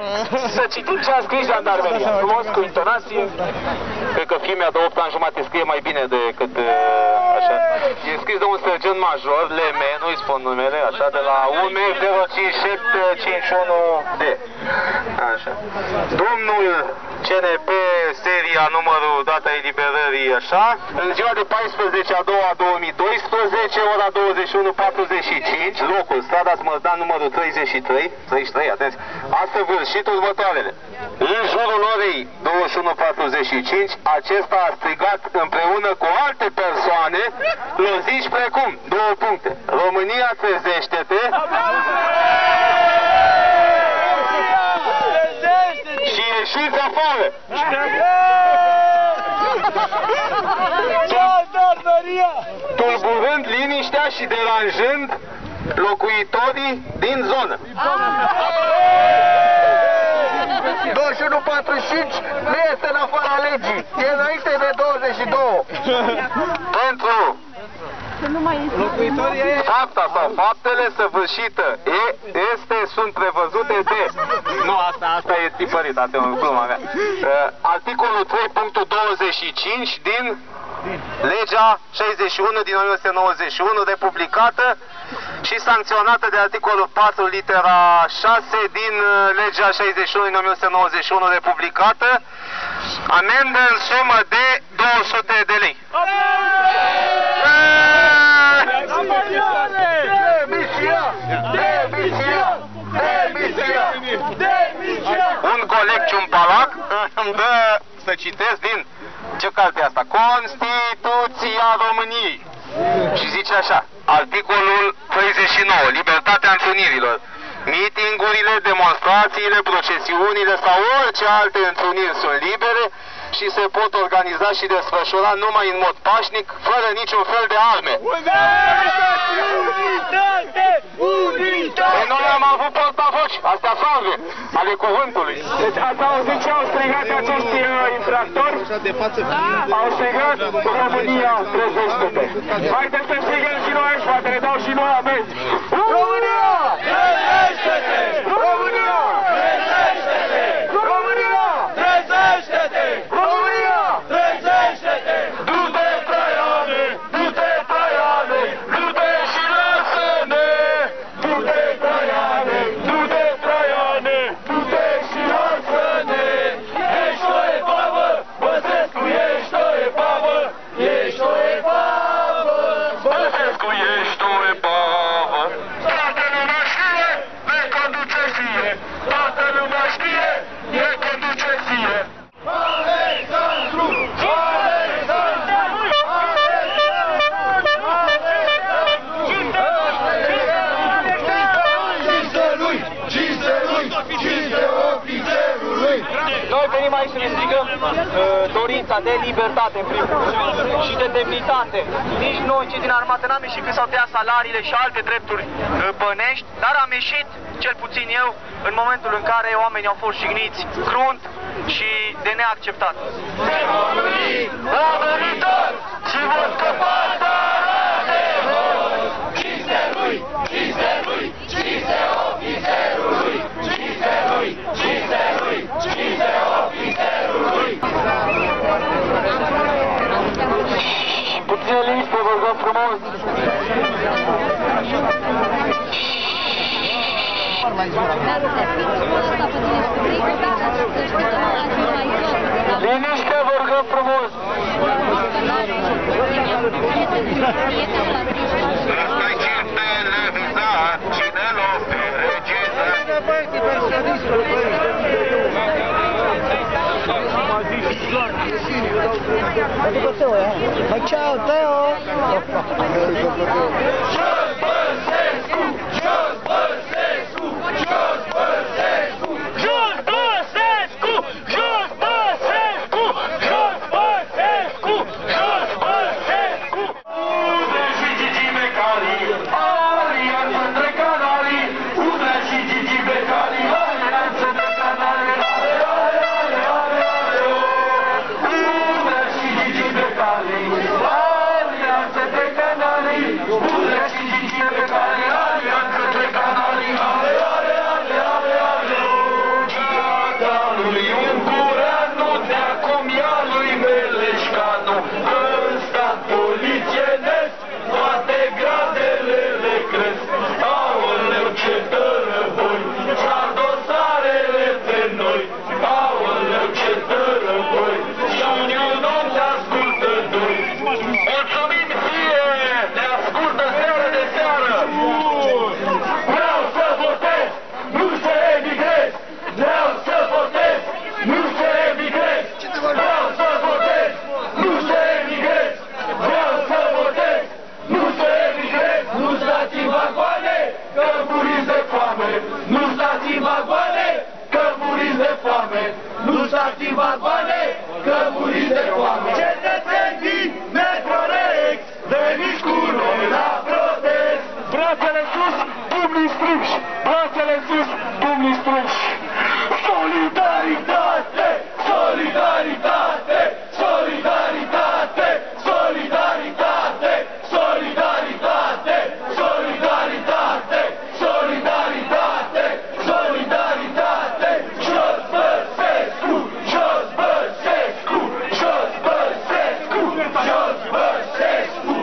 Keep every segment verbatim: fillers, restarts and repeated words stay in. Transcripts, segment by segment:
să citim ce a scris jandarmeria. Frumos, cu intonație. Cred că fimea de opt ani jumate scrie mai bine decât așa. E scris de un sergent major, Leme, nu-i spun numele, așa, de la U M zero cinci șapte cinci unu D. Așa. Domnul C N P, seria, numărul, data eliberării, așa. În ziua de paisprezece a doua două mii doisprezece, ora douăzeci și unu patruzeci și cinci, locul, strada Smăldan, numărul treizeci și trei, treizeci și trei, atenți, a săvârșit următoarele. În jurul orei douăzeci și unu patruzeci și cinci, acesta a strigat împreună cu alte persoane lozici precum, două puncte, România, trezește-te! Și ieșiți afară! Tulburând liniștea și deranjând locuitorii din zonă. douăzeci și unu patruzeci și cinci nu este în afara legii, e înainte de douăzeci și doi. Pentru fapta sau faptele săvârșite e, este, sunt prevăzute de... Nu, asta, asta e tipărit, asta e o gluma mea. Uh, articolul trei punctul douăzeci și cinci din legea șaizeci și unu din o mie nouă sute nouăzeci și unu, republicată și sancționată de articolul patru litera șase din legea șaizeci și unu din o mie nouă sute nouăzeci și unu, republicată, amendă în sumă de două sute de lei. Un coleg ciumpalac îmi dă să citesc din, ce carte e asta? Constituția României. Și zice așa, articolul treizeci și nouă, libertatea întrunirilor. Mitingurile, demonstrațiile, procesiunile sau orice alte întruniri sunt libere și se pot organiza și desfășura numai în mod pașnic, fără niciun fel de arme. Unitate! Unitate! Păi noi am avut portavoci, astea farme, ale cuvântului. Deci ați auzit ce au strigat acești infractori? Au strigat România, trezește-te! Haideți să strigăm și noi aici, poate ne dau și noi amenzi! România! Trezește-te! România! Trezește-te! România! Trezește-te! România! Trezește-te! Du-te, Traiane! Du-te, Traiane! Du-te și lasă-ne! Du-te, Traiane! Du-te, Traiane! Du-te și lasă-ne! Ești o epavă! Băsescu, ești o epavă! Ești o epavă! Băsescu, ești o epavă! Toată lumea știe, ne conduce fie! Toată lumea știe, ne conduce fie! Alexandru! Alexandru! Cinste-lui! Cinste-lui! Cinste ofițerului! Noi venim aici să ne strigăm uh, dorința de libertate, în primul rând, și de demnitate. Nici noi, cei din armată, n-am ieșit când s-au tăiat salariile și alte drepturi uh, bănești, dar am ieșit, cel puțin eu, în momentul în care oamenii au fost jigniți crunt și de neacceptat. Se vor uni oamenii toți și vor scăpa țara de hoți! Cinste-lui! Cinste-lui! Cinste ofițerului! Cinste-lui! Cinste-lui! Cinste ofițerului! Puțin liniște, vă rugăm frumos! Liniște, vă rugăm frumos! Stai cirtele vizat și de loc de regizat. Ciao Teo! Jos Băsescu! Jos Băsescu! Jos Băsescu! Jos Băsescu! Jos Băsescu! Jos Băsescu! Jos Băsescu! Udre și Gigi Becali, alianță între canalii! Udre și Gigi Becali, alianță între canalii! Udre și Gigi Becali, alianță între canalii! Udre și Gigi oameni, nu s-a activat bane, că muriți de foame. Cetățeni din Metrorex, veniți cu noi la protest. Brațele sus, pumnii strânși! Brațele sus, pumnii strânși! Solidaritate! Solidaritate! Solidaritate! Solidaritate! Solidaritate! Solidaritate! Solidaritate! Solidaritate! Jos Băsescu! Jos Băsescu! Jos Băsescu! Jos Băsescu!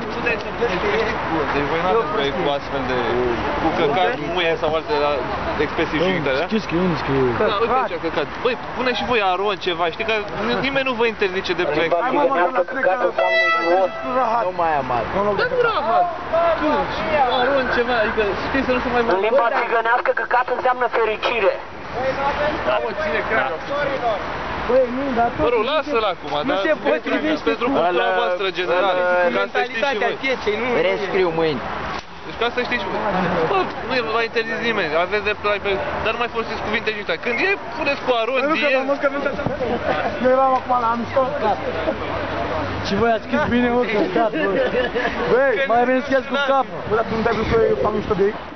Deci voi n-ați voi cu astfel de... cu căcat, muie sau alte expresii jigite, da? Știți că e unul scrie... Da, uite aici, căcat. Băi, pune și voi aron ceva, știi că nimeni nu vă interzice de plec. Hai mă, mă, că căcat înseamnă ignos, nu mai amat. Dar nu rahat! Aron ceva, adică știi să nu se mai mă... În limba țigănească, căcat înseamnă fericire. Da, mă, ține creadă. Băi, nu, dar tot... Mă rog, lasă-l acum, Nu dar... se potrivește pentru cultura voastră generală. Ca să știți și voi. pieței, nu... Rescriu mâini. Deci ca să știți și voi. Bă, nu e v-a interzis nimeni, aveți dreptul la... Dar nu mai folosiți cuvinte jigite. Când e, puneți cu aron, diez... Eu eram acum la mișto. Și voi ați scris bine, mă, că stați, bă. Băi, mai bine scrieți cu capul. Bă, dar tu nu te-ai vrut să fac mișto de ei?